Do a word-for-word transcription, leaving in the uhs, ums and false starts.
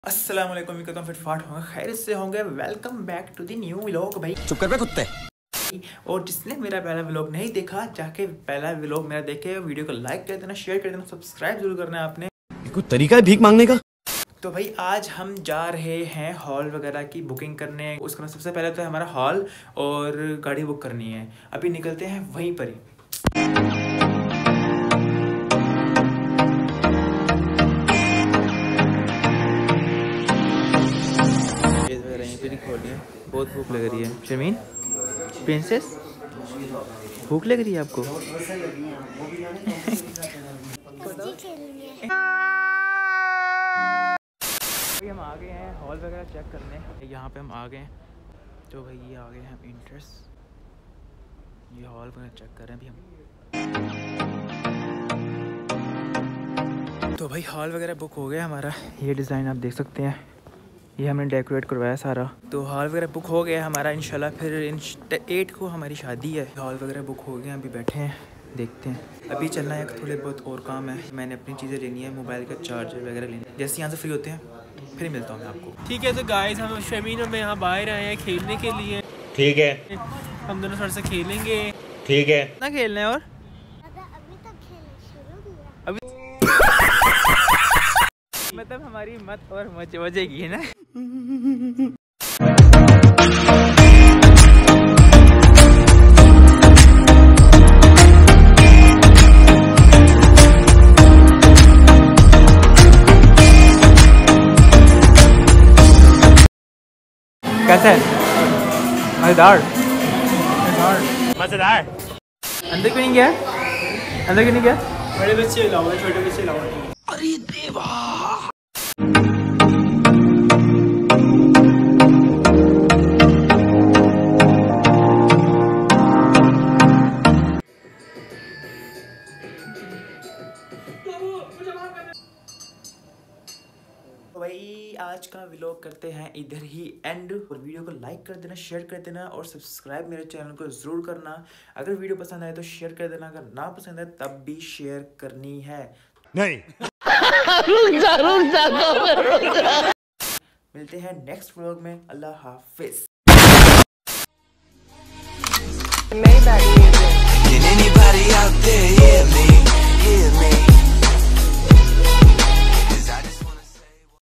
अस्सलाम वालेकुम, मैं कहता हूँ फिटफाट होंगे, खैर से होंगे। Welcome back to the new vlog. भाई चुप कर बे कुत्ते। और जिसने मेरा पहला व्लॉग नहीं देखा, जाके पहला व्लॉग मेरा देखे, वीडियो को लाइक कर देना, शेयर कर देना, सब्सक्राइब जरूर करना है आपने। कोई तरीका है भीख मांगने का? तो भाई आज हम जा रहे हैं हॉल वगैरह की बुकिंग करने। उसका सबसे पहले तो हमारा हॉल और गाड़ी बुक करनी है। अभी निकलते हैं वहीं पर ही। बहुत भूख लग रही है। शर्मीन प्रिंसेस, भूख लग रही है आपको? हम आ गए हैं हॉल वगैरह चेक करने। यहाँ पे हम आ गए हैं, तो भाई ये आ गए हैं हम इंट्रेस्ट, ये हॉल वगैरह चेक कर रहे हैं अभी हम। तो भाई हॉल वगैरह बुक हो गया हमारा। ये डिज़ाइन आप देख सकते हैं, ये हमने डेकोरेट करवाया सारा। तो हॉल वगैरह बुक हो गया हमारा। इंशाल्लाह फिर इन एट को हमारी शादी है। हॉल वगैरह बुक हो गया, अभी बैठे हैं, देखते हैं। अभी चलना है, थोड़े बहुत और काम है। मैंने अपनी चीज़ें लेनी है, मोबाइल का चार्जर वगैरह लेनी है। जैसे यहाँ से फ्री होते हैं फिर मिलता हूँ मैं आपको। ठीक है। तो गाइस हम शमीन और मैं यहाँ बाहर आए हैं खेलने के लिए। ठीक है, हम दोनों थोड़ा सा खेलेंगे। ठीक है। ना खेलना है और अभी तक खेलना शुरू किया। अभी मतलब हमारी मत और मजे मजेगी है ना। कैसा है? मजेदार मजेदार। अंदर क्यों नहीं गया? अंदर क्यों नहीं गया? बड़े बच्चे लाओ, छोटे बच्चे लाओ। अरे देवा। तो भाई आज का व्लॉग करते हैं इधर ही एंड। और वीडियो को लाइक कर देना, शेयर कर देना और सब्सक्राइब मेरे चैनल को ज़रूर करना। अगर वीडियो पसंद आए तो शेयर कर देना, अगर ना पसंद आए तब भी शेयर करनी है। नहीं। रुक जा रुक जा रुक जा। मिलते हैं नेक्स्ट व्लॉग में। अल्लाह हाफिज। Can anybody out there hear me? Hear me?